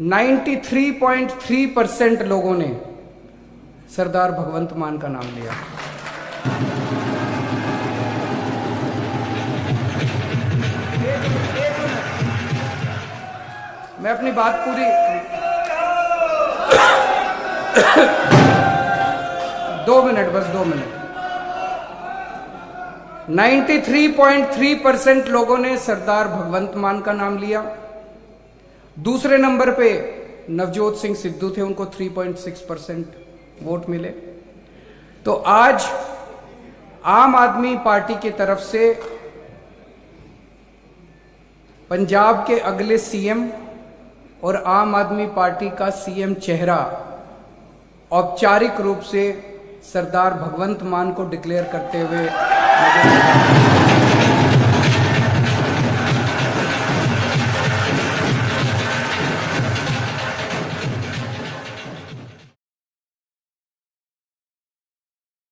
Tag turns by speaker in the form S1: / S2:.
S1: 93.3% लोगों ने सरदार भगवंत मान का नाम लिया। मैं अपनी बात पूरी 2 मिनट, बस 2 मिनट। 93.3% लोगों ने सरदार भगवंत मान का नाम लिया। दूसरे नंबर पे नवजोत सिंह सिद्धू थे, उनको 3.6% वोट मिले। तो आज आम आदमी पार्टी की तरफ से पंजाब के अगले सीएम और आम आदमी पार्टी का सीएम चेहरा औपचारिक रूप से सरदार भगवंत मान को डिक्लेयर करते हुए